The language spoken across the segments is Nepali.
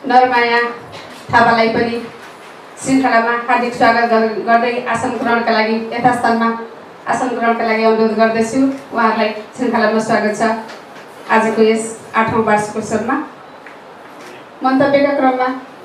नरमाया थापालाई पनि श्रृङ्खलामा हार्दिक स्वागत गर्दै आसन ग्रहणका लागि यथास्थानमा आसन ग्रहणका लागि अनुरोध गर्दछु। उहाँहरूलाई श्रृङ्खलामा स्वागत छ। आजको यस 8औं वार्षिकोत्सवमा मन्तव्यका क्रममा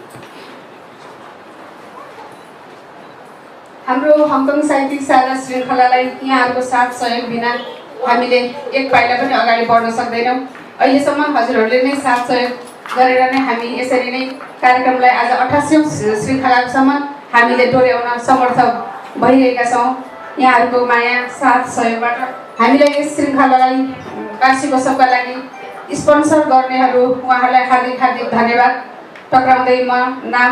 हाम्रो हङकङ साहित्यिक साझा श्रृङ्खलालाई यहाँहरूको साथ सहयोग बिना हामीले एक पाइला पनि अगाडि बढ्न सक्दैनौँ। अहिलेसम्म हजुरहरूले नै साथ सहयोग गरेर नै हामी यसरी नै कार्यक्रमलाई आज 88औं श्रृङ्खलासम्म हामीले डोर्याउन समर्थ भइरहेका छौँ। यहाँहरूको माया साथ सहयोगबाट हामीलाई यस श्रृङ्खलालाई वार्षिकोत्सवका लागि स्पोन्सर गर्नेहरू उहाँहरूलाई हार्दिक हार्दिक धन्यवाद टक्राउँदै म नाम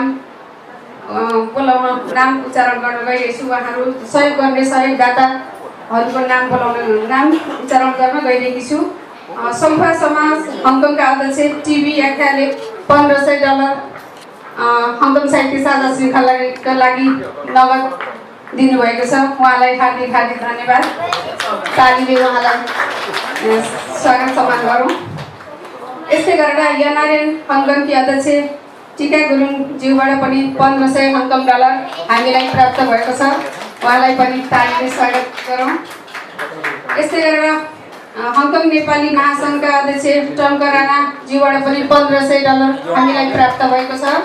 उच्चारण गर्न गइरहेछु। उहाँहरू सहयोग गर्ने सहयोगदाताहरूको नाम उच्चारण गर्न गइरहेकी छु। सङ्खुवा समाज हङकङका अध्यक्ष टिभी याख्याले $1500 हङकङ साहित्य साझा श्रृङ्खलाका लागि नगद दिनुभएको छ। उहाँलाई हार्दिक हार्दिक धन्यवाद। तालीले उहाँलाई स्वागत सम्मान गरौँ। यस्तै गरेर यनारेन हङकङकी अध्यक्ष टिका गुरुङज्यूबाट पनि $1500 हङकङ हामीलाई प्राप्त भएको छ। उहाँलाई पनि तालीले स्वागत गरौँ। यस्तै गरेर हङकङ नेपाली महासङ्घका अध्यक्ष टङ्कर राणाज्यूबाट पनि $1500 हामीलाई प्राप्त भएको छ।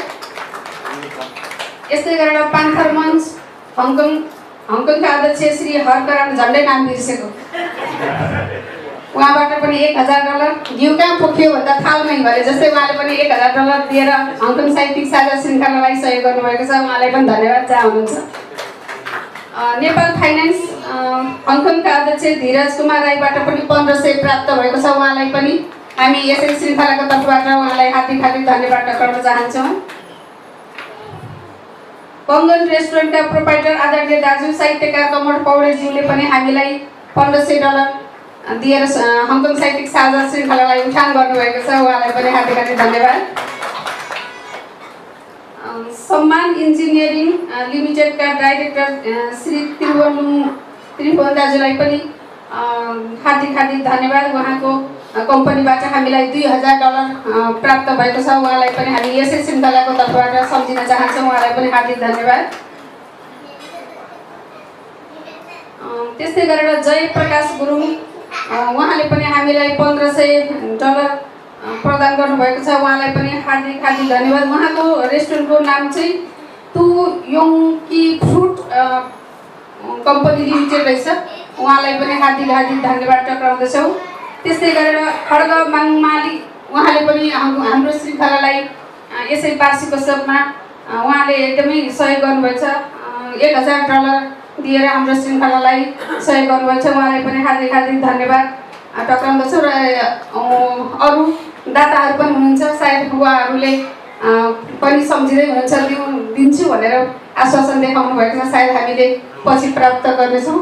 यस्तै गरेर पान्थर मञ्च हङकङका अध्यक्ष श्री हरकरण झन्डै नाम बिर्सेको उहाँबाट पनि $1000 घिउ कहाँ पोख्यो भन्दा थालमै गरे जस्तै उहाँले पनि $1000 दिएर हङकङ साहित्यिक साझा श्रृङ्खलालाई सहयोग गर्नुभएको छ। उहाँलाई पनि धन्यवाद जहाँ हुनुहुन्छ। नेपाल फाइनेन्स हङकङका अध्यक्ष धीरज कुमार राईबाट पनि $1500 प्राप्त भएको छ। उहाँलाई पनि हामी यसै श्रृङ्खलाको तर्फबाट उहाँलाई हार्दिक हार्दिक धन्यवाद टक्राउन चाहन्छौँ। बङ्गन रेस्टुरेन्टका प्रोपाइटर आदरणीय दाजु साहित्यकार कमल पौडेलज्यूले पनि हामीलाई $1500 दिएर हङकङ साहित्यिक साझा श्रृङ्खलालाई उठान गर्नुभएको छ। उहाँलाई पनि हार्दिक हार्दिक धन्यवाद। सम्मान इन्जिनियरिङ लिमिटेडका डाइरेक्टर श्री त्रिभुवन दाजुलाई पनि हार्दिक हार्दिक धन्यवाद। उहाँको कम्पनीबाट हामीलाई $2000 प्राप्त भएको छ। उहाँलाई पनि हामी यसै श्रृङ्खलाको तर्फबाट सम्झिन चाहन्छौँ। उहाँलाई पनि हार्दिक धन्यवाद। त्यस्तै गरेर जय प्रकाश गुरुङ उहाँले पनि हामीलाई $1500 प्रदान गर्नुभएको छ। उहाँलाई पनि हार्दिक हार्दिक धन्यवाद। उहाँको रेस्टुरेन्टको नाम चाहिँ तु योङकी फ्रुट कम्पनी लिमिटेड रहेछ। उहाँलाई पनि हार्दिक हार्दिक धन्यवाद टक्राउँदछौँ। त्यस्तै गरेर खड्ग माङमाली उहाँले पनि हाम्रो श्रृङ्खलालाई यसै वार्षिकोत्सवमा उहाँले एकदमै सहयोग गर्नुभएको छ। $1000 दिएर हाम्रो श्रृङ्खलालाई सहयोग गर्नुभएको छ। उहाँलाई पनि हार्दिक हार्दिक धन्यवाद टक्राउँदछौँ। र अरू दाताहरू पनि हुनुहुन्छ, सायद उहाँहरूले पनि सम्झिँदै हुनुहुन्छ, दिन्छु भनेर आश्वासन देखाउनु भएको छ। सायद हामीले पछि प्राप्त गर्नेछौँ।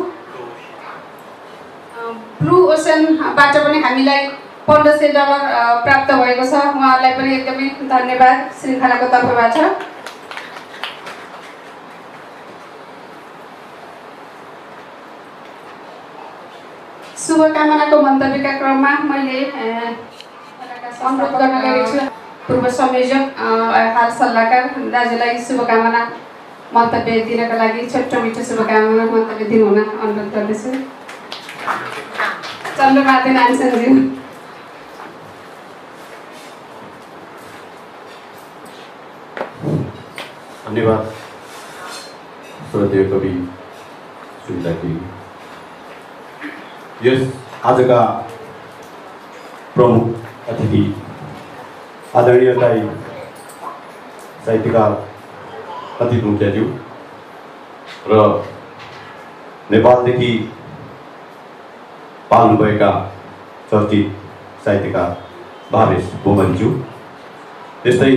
ब्लु ओसनबाट पनि हामीलाई $1500 प्राप्त भएको छ। उहाँहरूलाई पनि एकदमै धन्यवाद श्रृङ्खलाको तर्फबाट। शुभकामनाको मन्तव्यका क्रममा मैले अनुरोध गर्न गएको छु पूर्व संयोजक हाल सल्लाहकार दाजुलाई शुभकामना मन्तव्य दिनका लागि छोटो मिठो शुभकामना मन्तव्य दिनुहुन अनुरोध गर्दछु। चन्द्रमाधे नानसनज्यू। धन्यवाद श्रद्धेय कवि सुनिताजी। यस आजका प्रमुख अतिथि आदरणीय दाई साहित्यकार अतिथ मुखियाज्यू र नेपालदेखि पाल्नुभएका चर्चित साहित्यकार भावेश बोमनज्यू, त्यस्तै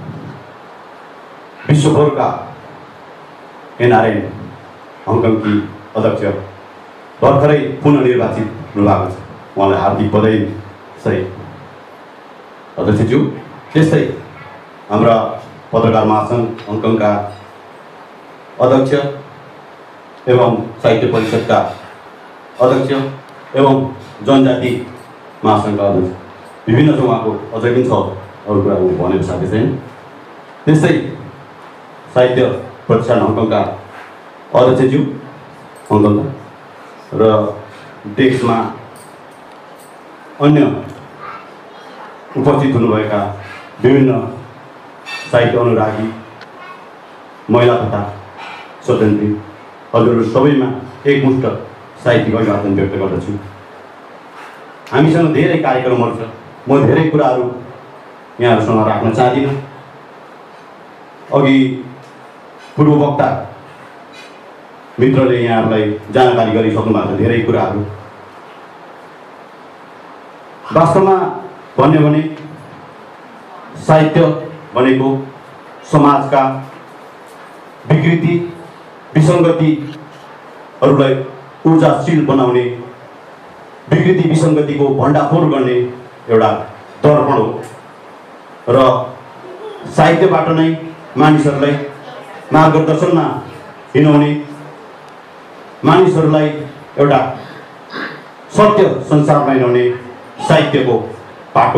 विश्वभरका एनआरएन हङकङकी अध्यक्ष भर्खरै पुनः निर्वाचित हुनुभएको छ। उहाँलाई हार्दिक बधाई सहित अध्यक्षज्यू। त्यस्तै हाम्रा पत्रकार महासङ्घ हङकङका अध्यक्ष एवं साहित्य परिषदका अध्यक्ष एवं जनजाति महासङ्घका अध्यक्ष विभिन्न छ। उहाँको अझै पनि छ अरू कुरा भनेको साथै छैन। त्यस्तै साहित्य प्रतिष्ठान हङकङका अध्यक्षज्यू हङकङका र देशमा अन्य उपस्थित हुनुभएका विभिन्न साहित्य अनुरागी महिला तथा स्वतन्त्री हजुरहरू सबैमा एकमुष्ट साहित्यिक अभिवादन व्यक्त गर्दछु। हामीसँग धेरै कार्यक्रमहरू छ, म धेरै कुराहरू यहाँहरूसँग राख्न चाहदिनँ। अघि पूर्ववक्ता मित्रले यहाँहरूलाई जानकारी गरिसक्नु भएको छ धेरै कुराहरू। वास्तवमा भन्यो भने साहित्य भनेको समाजका विकृति विसङ्गतिहरूलाई ऊर्जाशील बनाउने, विकृति विसङ्गतिको भण्डाफोर गर्ने एउटा दर्पण हो र साहित्यबाट नै मानिसहरूलाई मार्गदर्शनमा हिँडाउने, मानिसहरूलाई एउटा सत्य संसारमा हिँडाउने साहित्यको बाटो।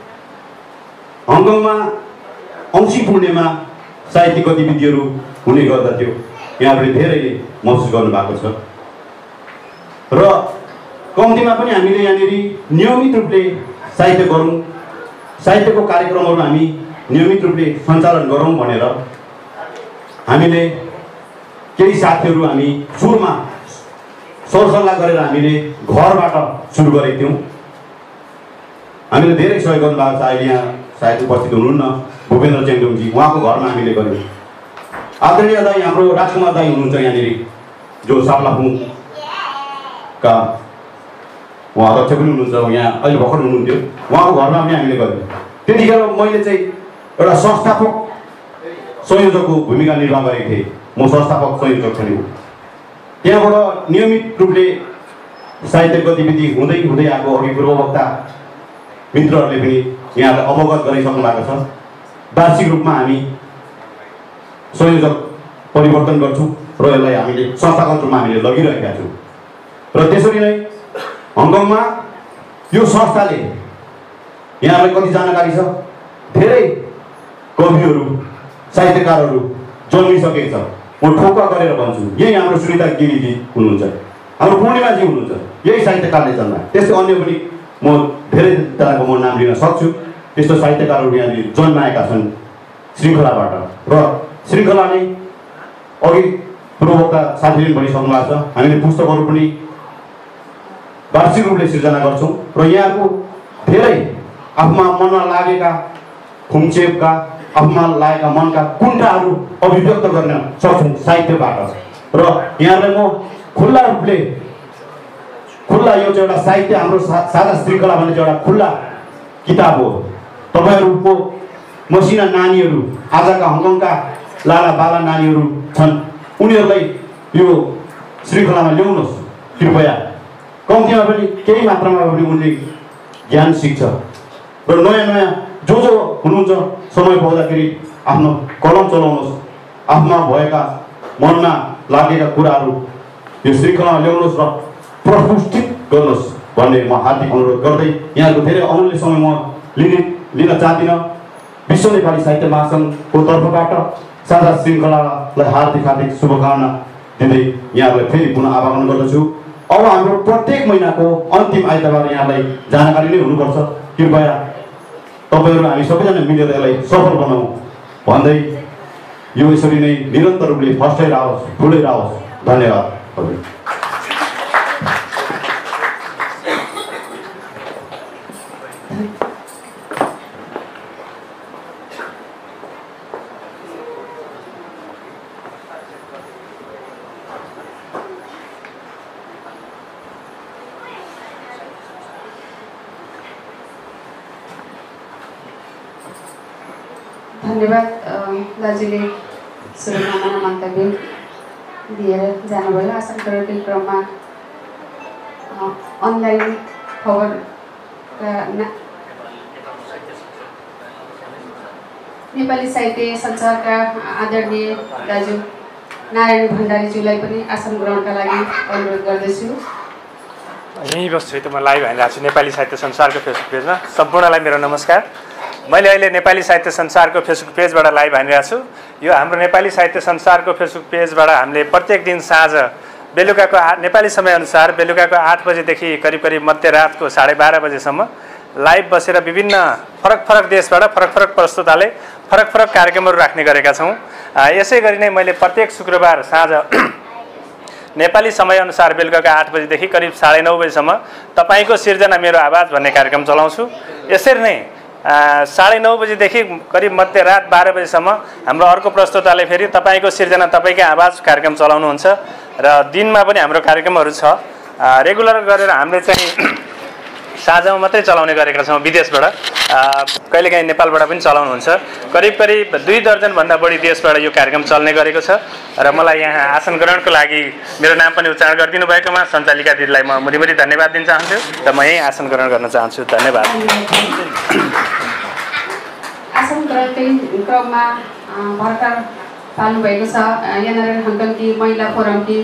हङकङमा औँसी पूर्णिमा साहित्यिक गतिविधिहरू हुने गर्दथ्यो, यहाँहरूले धेरैले महसुस गर्नुभएको छ र कम्तीमा पनि हामीले यहाँनिर नियमित रूपले साहित्य गरौँ, साहित्यको कार्यक्रमहरू हामी नियमित रूपले सञ्चालन गरौँ भनेर हामीले केही साथीहरू हामी सुरुमा सरसल्लाह गरेर हामीले घरबाट सुरु गरेका थियौँ। हामीले धेरै सहयोग गर्नुभएको छ। अहिले यहाँ सायद उपस्थित हुनुहुन्न भूपेन्द्र चेम्डुङजी, उहाँको घरमा हामीले गऱ्यौँ। आदरणीय दाई हाम्रो राजकुमार दाई हुनुहुन्छ यहाँनिर, जो साप्लाफुङका उहाँ अध्यक्ष पनि हुनुहुन्छ, यहाँ अहिले भर्खर हुनुहुन्थ्यो, उहाँको घरमा पनि हामीले गऱ्यौँ। त्यतिखेर मैले चाहिँ एउटा संस्थापक संयोजकको भूमिका निर्वाह गरेको थिएँ, म संस्थापक संयोजक पनि हुँ। त्यहाँबाट नियमित रूपले साहित्य गतिविधि हुँदै हुँदै आएको अघि पूर्ववक्ता मित्रहरूले पनि यहाँलाई अवगत गराइसक्नु भएको छ। वार्षिक रूपमा हामी संयोजक परिवर्तन गर्छौँ र यसलाई हामीले संस्थागत रूपमा हामीले लगिरहेका छौँ र त्यसरी नै हङकङमा यो संस्थाले यहाँलाई कति जानकारी छ, धेरै कविहरू साहित्यकारहरू जन्मिसकेको छ। म ठोक्का गरेर भन्छु, यही हाम्रो सुनिता गिरीजी हुनुहुन्छ, हाम्रो पूर्णिमाजी हुनुहुन्छ, यही साहित्यकारले जन्मा। त्यस्तै अन्य पनि म धेरैजनाको म नाम लिन सक्छु। त्यस्तो साहित्यकारहरू यहाँनिर जन्माएका छन् श्रृङ्खलाबाट र श्रृङ्खला नै अघि पूर्ववक्ता साथीले भनिसक्नु भएको छ। हामीले पुस्तकहरू पनि वार्षिक रूपले सिर्जना गर्छौँ र यहाँको धेरै आफूमा मनमा लागेका खुम्चेपका, आफूमा लागेका मनका कुण्ठाहरू अभिव्यक्त गर्न सक्छौँ साहित्यबाट। र यहाँलाई म खुल्ला रूपले यो चाहिँ एउटा साहित्य हाम्रो साझा श्रृङ्खला भन्ने चाहिँ एउटा खुल्ला किताब हो। तपाईँहरूको मसिना नानीहरू, आजका हङकङका लाला बाला नानीहरू छन्, उनीहरूलाई यो श्रृङ्खलामा ल्याउनुहोस् कृपया। कम्तीमा पनि केही मात्रामा पनि उनले ज्ञान सिक्छ र नयाँ नयाँ जो हुनुहुन्छ समय पाउँदाखेरि आफ्नो कलम चलाउनुहोस्, आफूमा भएका मनमा लागेका कुराहरू यो श्रृङ्खलामा ल्याउनुहोस् र प्रस्फुटित गर्नुहोस् भन्ने म हार्दिक अनुरोध गर्दै यहाँको धेरै अमूल्य समय म लिन चाहदिनँ। विश्व नेपाली साहित्य महासङ्घको तर्फबाट साझा श्रृङ्खलालाई हार्दिक शुभकामना दिँदै यहाँहरूलाई फेरि पुनः आह्वान गर्दछु। अब हाम्रो प्रत्येक महिनाको अन्तिम आइतबार यहाँलाई जानकारी नै हुनुपर्छ। कृपया तपाईँहरू हामी सबैजना मिलेर यसलाई सफल बनाऊ भन्दै यो यसरी नै निरन्तर रूपले फस्टाइ रहोस्, ठुलै रहोस्। धन्यवाद। धन्यवाद दाजुले सुरुमा मन मन्तव्य दिएर जानुभयो। आसन गरेको क्रममा अनलाइन खबरका नेपाली साहित्य सञ्चारका आदरणीय दाजु नारायण भण्डारीज्यूलाई पनि आसन ग्रहणका लागि अनुरोध गर्दछु। यहीँ बस्छु त म लाइभ हालिरहेको छु नेपाली साहित्य संसारको फेसबुक पेजमा। सम्पूर्णलाई मेरो नमस्कार। मैले अहिले नेपाली साहित्य संसारको फेसबुक पेजबाट लाइभ हानिरहेको छु। यो हाम्रो नेपाली साहित्य संसारको फेसबुक पेजबाट हामीले प्रत्येक दिन साँझ बेलुकाको नेपाली समयअनुसार बेलुकाको 8 बजेदेखि करिब मध्यरातको 12:30 बजेसम्म लाइभ बसेर विभिन्न फरक देशबाट फरक प्रस्तुताले फरक कार्यक्रमहरू राख्ने गरेका छौँ। यसै गरी नै मैले प्रत्येक शुक्रबार साँझ नेपाली समयअनुसार बेलुकाको 8 बजेदेखि करिब 9:30 बजेसम्म तपाईँको सिर्जना मेरो आवाज भन्ने कार्यक्रम चलाउँछु। यसरी नै 9:30 बजेदेखि करिब मध्यरात 12 बजेसम्म हाम्रो अर्को प्रस्तुताले फेरि तपाईँको सिर्जना तपाईँकै आवाज कार्यक्रम चलाउनुहुन्छ र दिनमा पनि हाम्रो कार्यक्रमहरू छ। रेगुलर गरेर हामीले चाहिँ साँझमा मात्रै चलाउने गरेका छौँ। विदेशबाट कहिलेकाहीँ नेपालबाट पनि चलाउनुहुन्छ। करिब 2 दर्जनभन्दा बढी देशबाट यो कार्यक्रम चल्ने गरेको छ र मलाई यहाँ आसन ग्रहणको लागि मेरो नाम पनि उच्चारण गरिदिनु भएकोमा सञ्चालिका दिदीलाई म मुरीमुरी धन्यवाद दिन चाहन्छु र म यही आसन ग्रहण गर्न चाहन्छु। धन्यवाद। आसन ग्रहणकै क्रममा भर्खर पाल्नुभएको छ एनआरएन हङकङकी महिला फोरमकी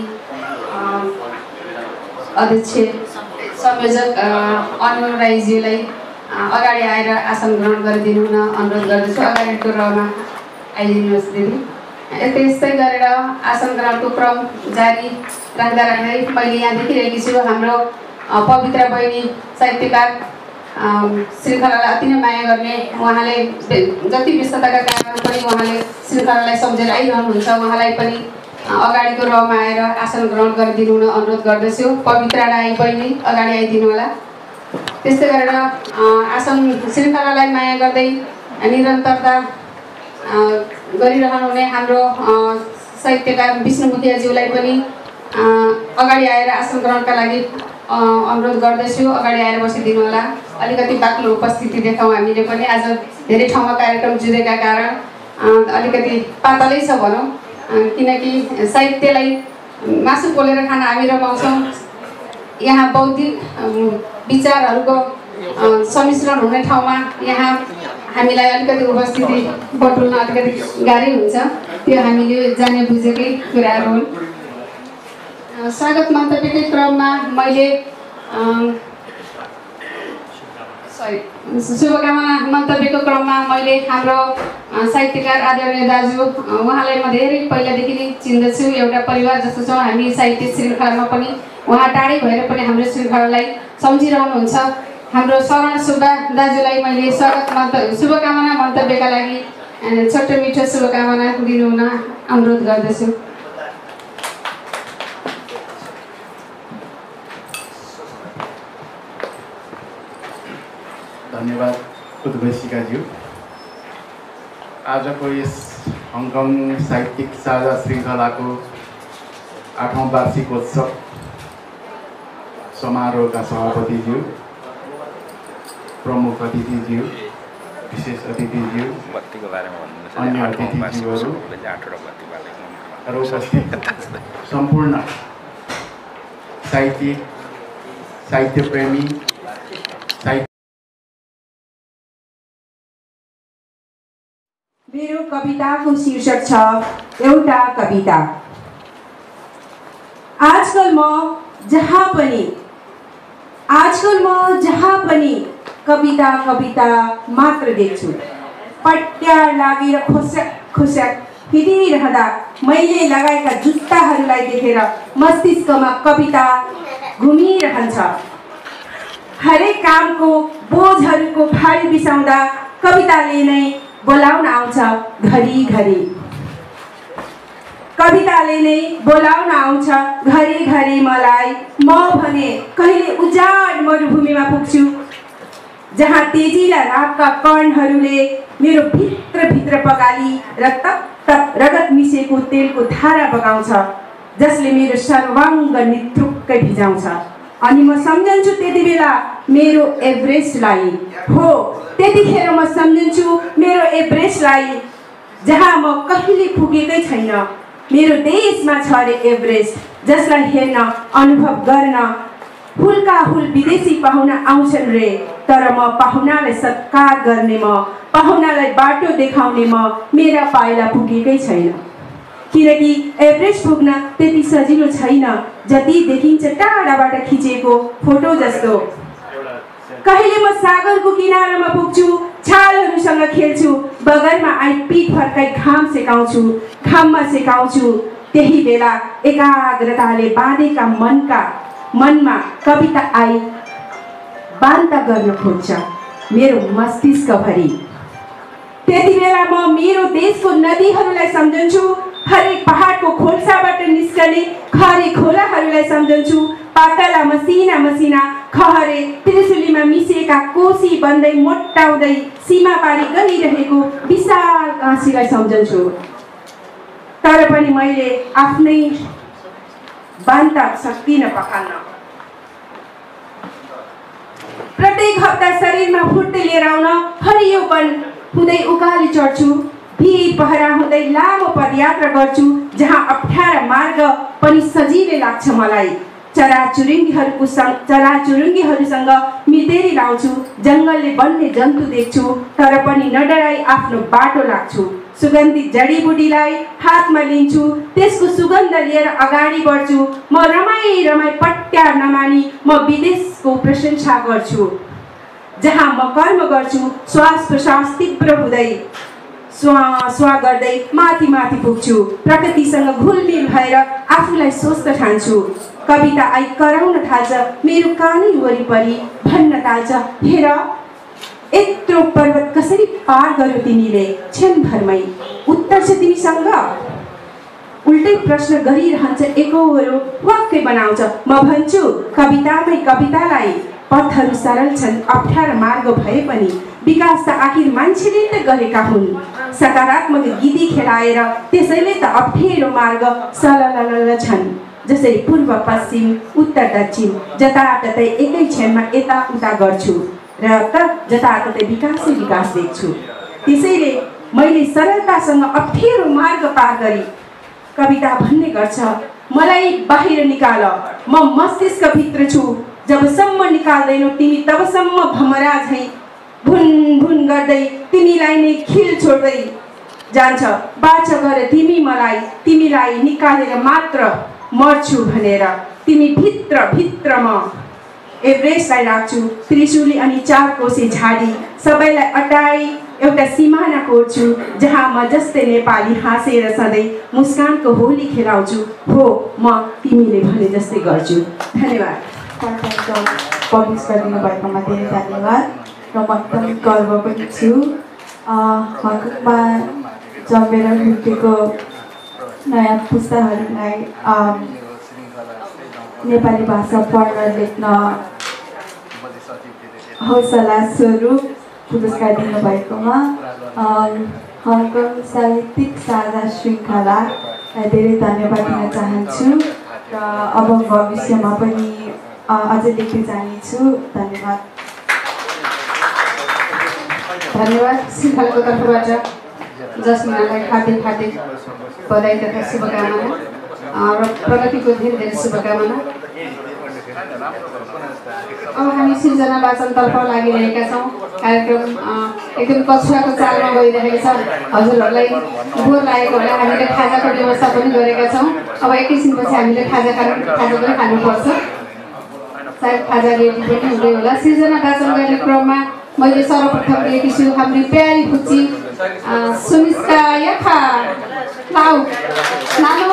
अध्यक्ष संयोजक अनु राईज्यूलाई अगाडि आएर आसन ग्रहण गरिदिनु हुन अनुरोध गर्दछु। अगाडिको रमा आइदिनुहोस् दिदी। यस्तै गरेर आसन ग्रहणको क्रम जारी राख्दा मैले यहाँ देखिरहेकी छु हाम्रो पवित्र बहिनी साहित्यकार श्रृङ्खलालाई अति नै माया गर्ने, उहाँले जति व्यस्तताका कारणहरू पनि उहाँले श्रृङ्खलालाई सम्झेर आइरहनुहुन्छ। उहाँलाई पनि अगाडिको रमा आएर आसन ग्रहण गरिदिनु हुन अनुरोध गर्दछु। पवित्र राई बहिनी अगाडि आइदिनु होला। त्यस्तै गरेर आसन श्रृङ्खलालाई माया गर्दै निरन्तरता गरिरहनुहुने हाम्रो साहित्यकार विष्णु मुखियाज्यूलाई पनि अगाडि आएर आसन ग्रहणका लागि अनुरोध गर्दछु। अगाडि आएर बसिदिनु होला। अलिकति बाक्लो उपस्थिति देखाउँ हामीले पनि। आज धेरै ठाउँमा कार्यक्रम जुरेका कारण अलिकति पातलै छ भनौँ, किनकि साहित्यलाई मासु पोलेर खान हामी रमाउँछौँ। यहाँ बौद्धिक विचारहरूको सम्मिश्रण हुने ठाउँमा यहाँ हामीलाई अलिकति उपस्थिति बटुल्न अलिकति गाह्रै हुन्छ। त्यो हामीले जाने बुझेकै कुराहरू हुन्। स्वागत मन्तव्यकै क्रममा मैले शुभकामना मन्तव्यको क्रममा मैले हाम्रो साहित्यकार आदरणीय दाजु उहाँलाई म धेरै पहिलादेखि नै चिन्दछु। एउटा परिवार जस्तो छौँ हामी। साहित्य श्रृङ्खलामा पनि उहाँ टाढै भएर पनि हाम्रो श्रृङ्खलालाई सम्झिरहनुहुन्छ। हाम्रो शरण सुब्बा दाजुलाई मैले शुभकामना मन्तव्यका लागि छोटो मिठो शुभकामना दिनु हुन अनुरोध गर्दछु। धन्यवाद उद्घोषिकाज्यू। आजको यस हङकङ साहित्यिक साझा श्रृङ्खलाको 8औं वार्षिकोत्सव समारोहका सभापतिज्यू, प्रमुख अतिथिज्यू, विशेष अतिथिज्यू, अन्य अतिथिज्यूहरू र उपस्थित सम्पूर्ण साहित्यप्रेमी मेरो कविताको शीर्षक छ एउटा कविता। आजकल म जहाँ पनि कविता मात्र देख्छु। पट्यार लागेर खोस्याक हिँडिरहँदा मैले लगाएका जुत्ताहरूलाई देखेर मस्तिष्कमा कविता घुमिरहन्छ। हरेक कामको बोझहरूको भारी बिसाउँदा कविताले नै बोलाउन आउँछ घरी मलाई। म भने कहिले उजाड मरुभूमिमा पुग्छु जहाँ तेजिला रातका कणहरूले मेरो भित्र पगाली र तप रगत मिसेको तेलको धारा बगाउँछ, जसले मेरो सर्वाङ्ग नित्रुक्कै भिजाउँछ। अनि म सम्झन्छु त्यति बेला मेरो एभरेस्टलाई। हो, त्यतिखेर म सम्झन्छु मेरो एभरेस्टलाई, जहाँ म कहिले पुगेकै छैन। मेरो देशमा छ रे एभरेस्ट, जसलाई हेर्न अनुभव गर्न हुल्का हुल विदेशी पाहुना आउँछन् रे। तर म पाहुनालाई सत्कार गर्ने, म पाहुनालाई बाटो देखाउने म मेरा पाइला पुगेकै छैन। किनकि एभरेस्ट पुग्न त्यति सजिलो छैन जति देखिन्छ टाढाबाट खिचेको फोटो जस्तो। कहिले म सागरको किनारामा पुग्छु छालहरूसँग खेल्छु, बगरमा आई पिठ फर्काई घाम सेकाउँछु, घाममा सेकाउँछु। त्यही बेला एकाग्रताले बाँधेका मनमा कविता आई बान्ता गर्न खोज्छ मेरो मस्तिष्कभरि। त्यति बेला म मेरो देशको नदीहरूलाई सम्झन्छु, हरेक पहाडको खोल्साबाट निस्कने खरे खोलाहरूलाई सम्झन्छु, पातला मसिना मसिना खहरे त्रिशुलीमा मिसिएका कोसी बन्दै मोटाउँदै सीमा पारी गइरहेको विशाल काँसीलाई सम्झन्छु। तर पनि मैले आफ्नै बान्ता सक्दिनँ पखाल्न। प्रत्येक हप्ता शरीरमा फुर्ती लिएर आउन हरियोपन हुँदै उकाली चढ्छु, भिर पहरा हुँदै लामो पदयात्रा गर्छु, जहाँ अप्ठ्यारा मार्ग पनि सजिलै लाग्छ मलाई। चराचुरुङ्गीहरूसँग मितेरी लाउँछु, जङ्गलले बन्ने जन्तु देख्छु, तर पनि नडराई आफ्नो बाटो लाग्छु। सुगन्धित जडीबुटीलाई हातमा लिन्छु, त्यसको सुगन्ध लिएर अगाडि बढ्छु। म रमाई पट्यार नमानी म विदेशको प्रशंसा गर्छु, जहाँ म कर्म गर्छु। श्वास प्रश्वास तीव्र हुँदै स्वा गर्दै माथि माथि पुग्छु, प्रकृतिसँग घुलमिल भएर आफूलाई स्वस्थ ठान्छु। कविता आई कराउन थाल्छ मेरो कानै वरिपरि, भन्न थाल्छ हेर यत्रो पर्वत कसरी पार गर्यो तिमीले क्षणभरमै, उत्तर छ तिमीसँग। उल्टै प्रश्न गरिरहन्छ, एकहोरो वाक्कै बनाउँछ। म भन्छु कवितामै कवितालाई, पथहरू सरल छन् अप्ठ्यारो मार्ग भए पनि, विकास त आखिर मान्छेले त गरेका हुन्। सकारात्मक गीति खेलाएर त्यसैले त अप्ठ्यारो मार्ग सलल छन्। जसरी पूर्व पश्चिम उत्तर दक्षिण जताततै एकै क्षणमा यताउता गर्छु र जताततै विकासै विकास देख्छु। त्यसैले मैले सरलतासँग अप्ठ्यारो मार्ग पार गरी कविता भन्ने गर्छ, मलाई बाहिर निकाल, म मस्तिष्कभित्र छु। जबसम्म निकाल्दैनौ तिमी तबसम्म भमरा झैँ भुन भुन गर्दै तिमीलाई नै खिल छोड्दै जान्छ। बाचा गरे तिमीलाई निकालेर मात्र मर्छु भनेर। तिमी भित्र म एभरेस्टलाई राख्छु, त्रिशुली अनि 4 कोसे झाडी सबैलाई अटाई एउटा सिमाना कोर्छु, जहाँ म जस्तै नेपाली हाँसेर सधैँ मुस्कानको होली खेलाउँछु। हो म तिमीले भने जस्तै गर्छु। धन्यवाद। पब्लिस गरिदिनु भएकोमा धेरै धन्यवाद र म एकदम गर्व पनि छु। हङकङमा जन्मेर हुर्केको नयाँ पुस्ताहरूलाई नेपाली भाषा पढ्न लेख्न हौसला स्वरूप पुरस्कार दिनुभएकोमा हङकङ साहित्यिक साझा श्रृङ्खलालाई धेरै धन्यवाद दिन चाहन्छु र अब भविष्यमा पनि अझै लेख्दै जानेछु। धन्यवाद। धन्यवाद। श्रृङ्खलाको तर्फबाट जस्मिनालाई हार्दिक बधाई तथा शुभकामना र प्रगतिको धेरै शुभकामना। अब हामी सृजना वाचनतर्फ लागिरहेका छौँ। कार्यक्रम एकदम कछुवाको चालमा गइरहेको छ। हजुरहरूलाई बोर लागेको होला, हामीले खाजाको व्यवस्था पनि गरेका छौँ। अब एकैछिनपछि हामीले खाजा पनि खानुपर्छ। सायद खाजा रेडी पनि हुँदै होला। सृजना वाचन गर्ने क्रममा मैले सर्वप्रथम लिएकी छु हाम्रो प्यारी फुच्ची सुमिस्का यखा लाउ नानो।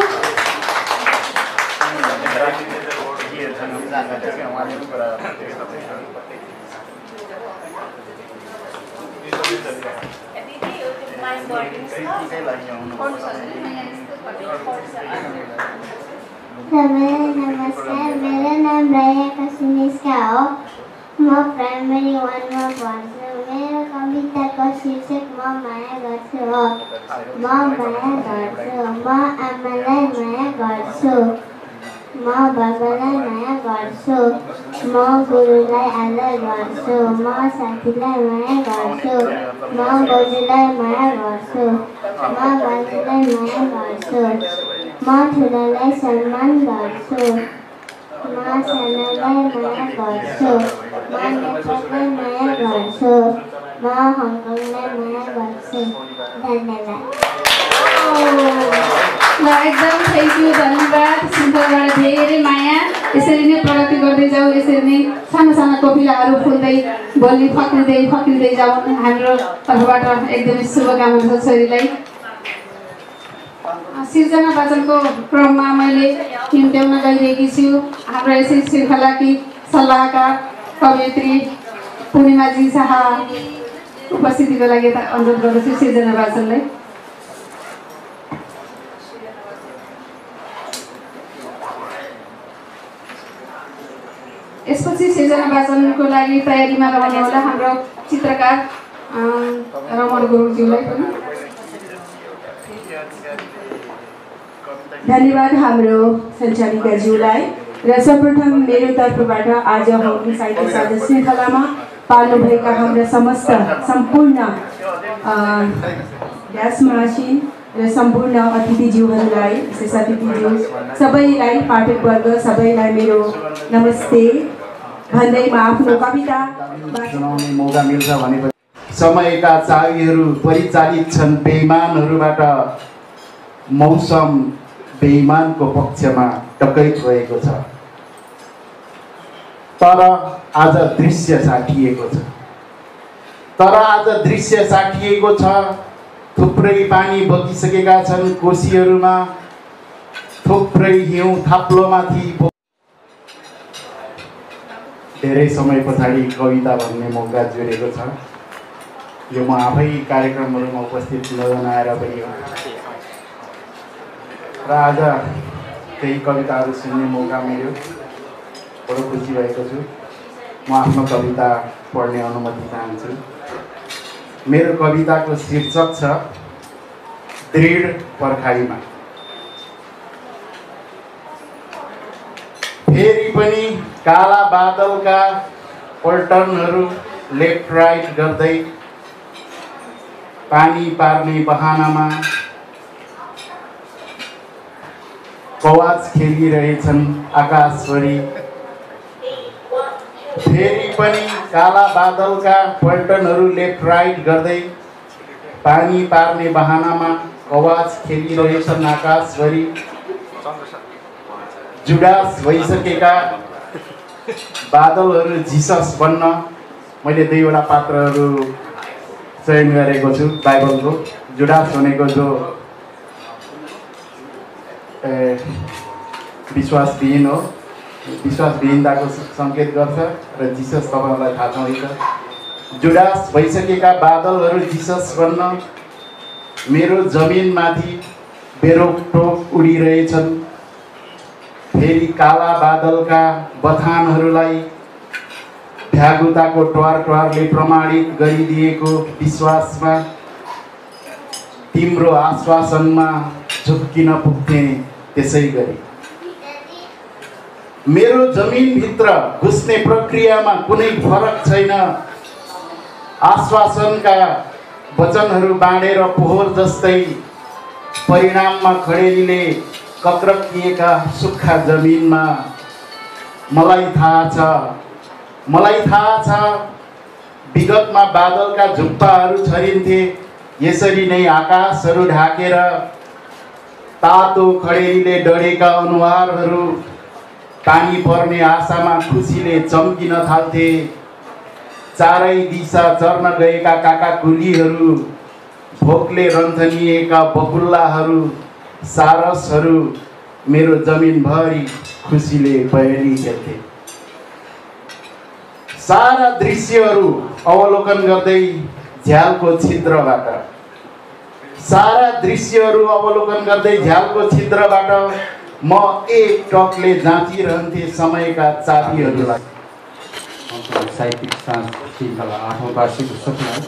नमस्कार, मेरा नाम राया सुमिस्का हो। म प्राइमेरी 1 मा पढ्छु। मेरो कविताको शीर्षक म माया गर्छु हो। म माया गर्छु, म आमालाई माया गर्छु, म बाबालाई माया गर्छु, म गुरुलाई आदर गर्छु, म साथीलाई माया गर्छु, म बोजूलाई माया गर्छु, म बाजेलाई माया गर्छु, म ठुलालाई सम्मान गर्छु, म सानालाई माया गर्छु, म नेपाललाई माया गर्छु, म हङकङलाई माया गर्छु। धन्यवाद। ल एकदम थ्याङ्क यू धन्यवाद श्रृङ्खलाबाट धेरै माया यसरी नै प्रगति गर्दै जाऊ यसरी नै सानो सानो कोपिलाहरू फुल्दै बोल्ने फक्रिँदै जाऊ हाम्रो तर्फबाट एकदमै शुभकामना छ छोरीलाई सिर्जना वाचनको क्रममा मैले निम्त्याउन गइरहेकी छु हाम्रो यसै श्रृङ्खलाकी सल्लाहकार कवयित्री पूर्णिमाजी शाह उपस्थितिको लागि अनुरोध गर्दछु सिर्जना वाचनलाई यसपछि सिर्जना वाचनको लागि तयारीमा रहनुहोला हाम्रो चित्रकार रमण गुरुङज्यूलाई पनि धन्यवाद हाम्रो सञ्चालिकाज्यूलाई र सर्वप्रथम मेरो तर्फबाट आज हौकी साहित्य साझा श्रृङ्खलामा पाल्नुभएका हाम्रा सम्पूर्ण व्यासमा आसीन र सम्पूर्ण अतिथिज्यूहरूलाई विशेष अतिथिज्यू सबैलाई पाठकवर्ग सबैलाई मेरो नमस्ते भन्दै म आफ्नो कविता सुनाउने मौका मिल्छ भनेपछि समयका चाबीहरू परिचालित छन् बेइमानहरूबाट मौसम बेइमानको पक्षमा टक्कै छोएको छ तर आज दृश्य साटिएको छ थुप्रै पानी बगिसकेका छन् कोसीहरूमा थुप्रै हिउँ थाप्लोमाथि धेरै समय पछाडि कविता भन्ने मौका जोडेको छ यो म आफै कार्यक्रमहरूमा उपस्थित नआएर पनि हो र आज केही कविताहरू सुन्ने मौका मिल्यो बडो खुसी भएको छु म आफ्नो कविता पढ्ने अनुमति चाहन्छु मेरो कविताको शीर्षक छ दृढ पर्खाइमा फेरि पनि काला बादलका पल्टनहरू लेफ्ट राइट गर्दै पानी पार्ने बहानामा कवाच खेलिरहेछन् आकाशभरि फेरि पनि काला बादलका पल्टनहरू लेफ्ट राइट गर्दै पानी पार्ने बहानामा कवाच खेलिरहेछन् आकाशभरि जुडास भइसकेका बादलहरू जिसस बन्न मैले दुईवटा पात्रहरू चयन गरेको छु बाइबलको जुडास भनेको जो विश्वासविहीन हो विश्वासविहीनताको सङ्केत गर्छ र जिसस तपाईँहरूलाई थाहा छँदैछ जुडास भइसकेका बादलहरू जिसस बन्न मेरो जमिनमाथि बेरोकटोक उडिरहेछन् फेरि काला बादलका बथानहरूलाई भ्यागुताको ट्वारले प्रमाणित गरिदिएको विश्वासमा तिम्रो आश्वासनमा झुक्किन पुग्थे त्यसै गरी मेरो जमिनभित्र घुस्ने प्रक्रियामा कुनै फरक छैन आश्वासनका वचनहरू बाँडेर पोहोर जस्तै परिणाममा खडेरीले कक्रकिएका सुक्खा जमिनमा मलाई थाहा छ विगतमा बादलका झुप्पाहरू छरिन्थे यसरी नै आकाशहरू ढाकेर तातो खडेरीले डढेका अनुहारहरू पानी पर्ने आशामा खुसीले चम्किन थाल्थे चारै दिशा चर्न गएका काकाकुलीहरू भोकले रन्थनिएका बकुल्लाहरू सारसहरू मेरो जमिनभरि खुसीले बयली खेल्थे सारा दृश्यहरू अवलोकन गर्दै झ्यालको छिद्रबाट म एक टकले जाँचिरहन्थे समयका चाबीहरूलाई साहित्यिक श्रृङ्खला 8औं वार्षिक उत्सवलाई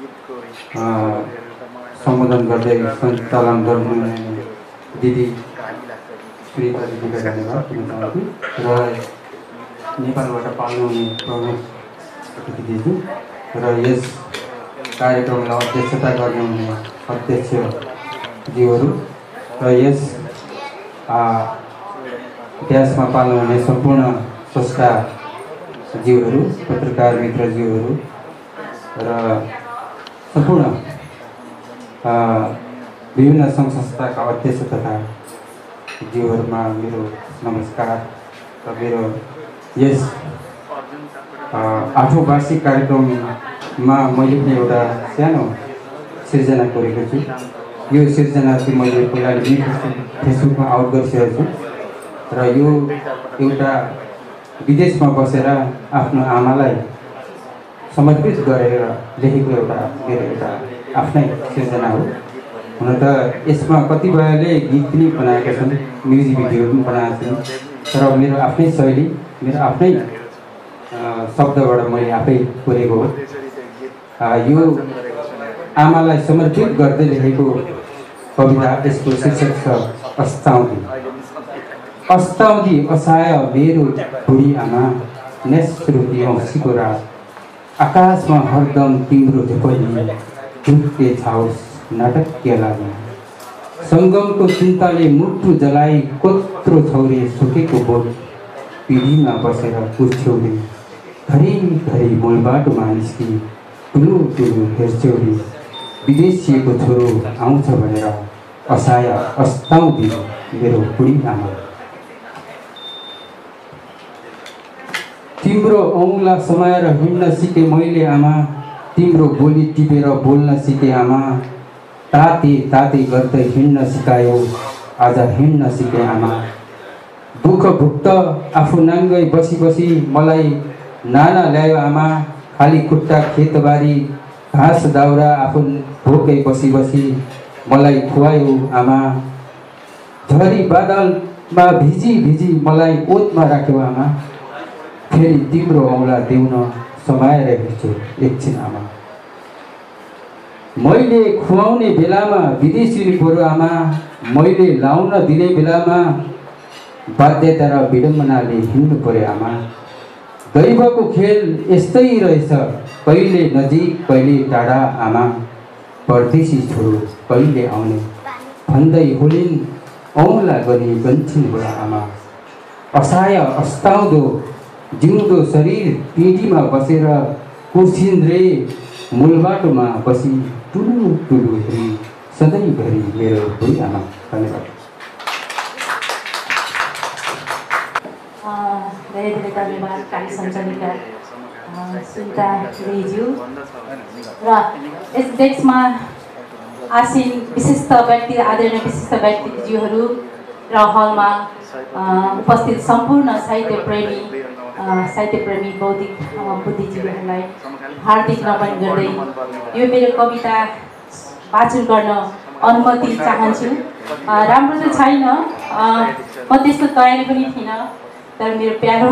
सम्बोधन गर्दै सञ्चालन गर्नु दिदी प्रिता दिदीका धन्यवाद दिन चाहन्छु र नेपालबाट पाल्नुहुने प्रमुख अतिथिज्यू र यस कार्यक्रमलाई अध्यक्षता गर्नुहुने अध्यक्षज्यूहरू र यस इतिहासमा पाल्नुहुने सम्पूर्ण संस्कारज्यूहरू पत्रकार मित्रज्यूहरू र सम्पूर्ण विभिन्न सङ्घ संस्थाका अध्यक्ष तथा ज्यूहरूमा मेरो नमस्कार र मेरो यस 8औं वार्षिक कार्यक्रममा मैले पनि एउटा सानो सिर्जना गरेको छु। यो सिर्जना चाहिँ मैले पहिला फेसबुकमा आउट गरिसकेको छु र यो एउटा विदेशमा बसेर आफ्नो आमालाई समर्पित गरेर लेखेको एउटा मेरो एउटा आफ्नै सिर्जना हो। हुन त यसमा कतिपयले गीत पनि बनाएका छन्, म्युजिक भिडियो पनि बनाएका छन्, तर मेरो आफ्नै शैली, मेरो आफ्नै शब्दबाट मैले आफै कोरेको हो। यो आमालाई समर्पित गर्दै लेखेको कविता, यसको शीर्षक छ अस्ताउँदी। अस्ताउँदी असहाय मेरो बुढी आमा, नेश्रुति औँसीको रात, आकाशमा हरदम तिम्रो ढुकली, झुक्के छाओस् नाटकीय लाग्यो। सङ्गमको चिन्ताले मुटु जलाई कत्रो छौरे सुकेको बोट, पिँढीमा बसेर पुर्छ्यौरी, घरिघरि मूलबाटोमा निस्की ठुलो ठुलो हेर्छ्यौरी, विदेशिएको छोरो आउँछ भनेर असहाय अस्ताउँदी मेरो बुढी आमा। तिम्रो औँला समाएर हिँड्न सिके मैले आमा, तिम्रो बोली टिपेर बोल्न सिके आमा, ताते ताते गर्दै हिँड्न सिकायो आज हिँड्न सिके आमा। दुःख भुक्त आफू नाङ्गै बसी बसी मलाई नाना ल्यायो आमा, खाली खुट्टा खेतबारी घाँस दाउरा आफू भोकै बसी बसी मलाई खुवायो आमा। झरी बादलमा भिजी भिजी मलाई ओतमा राख्यो आमा, फेरि तिम्रो औँला देउन समाएर हिँड्छु एकछिन आमा। मैले खुवाउने बेलामा विदेशी बरु आमा, मैले लाउन दिने बेलामा बाध्यता र विडम्बनाले हिँड्नु पर्यो आमा। दैवको खेल यस्तै रहेछ, कहिले नजिक कहिले टाढा आमा, परदेशी छोरो कहिले आउने भन्दै होलिन् औँला गरी गन्छन् बुढा आमा। असहाय अस्ताउँदो जिउँदो शरीर पिँढीमा बसेर कुर्सिन्द्रे मूलबाटोमा बसी टुलु टुलु हेरी सधैँभरि मेरो बुढी आमा। धन्यवाद। धेरै धेरै धन्यवाद कार्य सञ्चालिका सुनिता रेज्यू र यस डेस्कमा आसीन विशिष्ट व्यक्ति, आदरणीय विशिष्ट व्यक्तिज्यूहरू र हलमा उपस्थित सम्पूर्ण साहित्य प्रेमी बौद्धिक बुद्धिजीवीहरूलाई हार्दिक नमन गर्दै यो मेरो कविता वाचन गर्न अनुमति चाहन्छु। राम्रो त छैन, म त्यस्तो तयारी पनि थिइनँ, तर मेरो प्यारो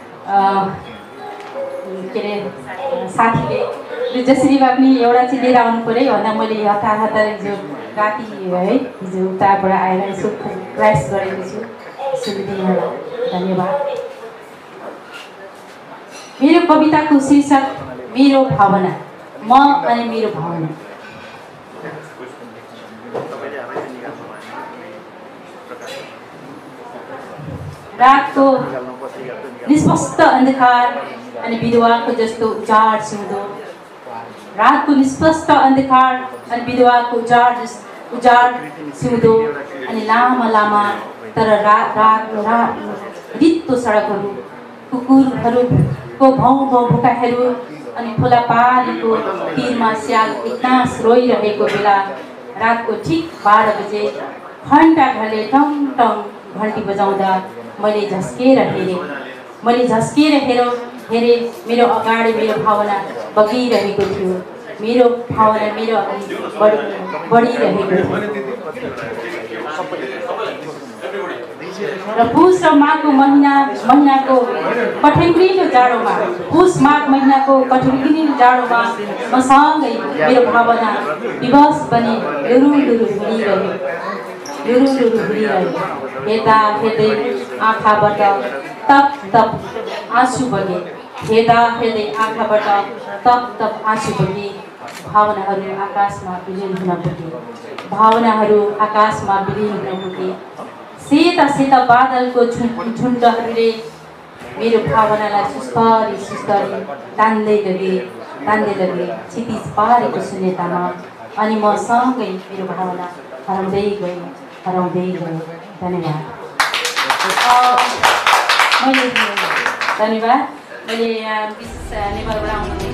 के अरे साथीले जसरी भए पनि एउटा चाहिँ लिएर आउनु पऱ्यो भन्दा मैले हतार हिजो राति है हिजो उताबाट आएर यसो प्रयास गरेको छु। सुनिदिनुहोला, धन्यवाद। मेरो कविताको शीर्षक मेरो भावना, म अनि मेरो भावना। रातको निष्पष्ट अन्धकार अनि विधवाको जस्तो उजाड सिउँदो, रातको निष्पष्ट अन्धकार अनि विधवाको उजाड सिउँदो अनि लामा लामा तर रित्तो सडकहरू, कुकुरहरूको भौँ भौँ भुकाहरू अनि फुलापारीको तीरमा स्याल एकनास रोइरहेको बेला रातको ठिक 12 बजे घन्टाघरले टङ टङ घन्टी बजाउँदा मैले झस्केर हेरेँ। मेरो अगाडि मेरो भावना बगिरहेको थियो, मेरो भावना मेरो अगाडि बढिरहेको थियो। र पुष र माघको महिनाको कठिन जाडोमा, पुष माघ महिनाको कठिन जाडोमा मसँगै मेरो भावना विवश बनी लुरु हिँडिरह्यो। हेर्दा हेर्दै आँखाबाट तप तप आँसु बगे, हेर्दा हेर्दै आँखाबाट तप तप आँसु बगे। भावनाहरू आकाशमा विलीन हुन पुगे। सेता सेता बादलको झुन्डहरूले मेरो भावनालाई सुस्तरी तान्दै लगे क्षितिज पारेको शून्यतामा। अनि म सँगै मेरो भावना हराउँदै गयो। धन्यवाद। मैले धन्यवाद। मैले यहाँ विशेष नेपालबाट आउनु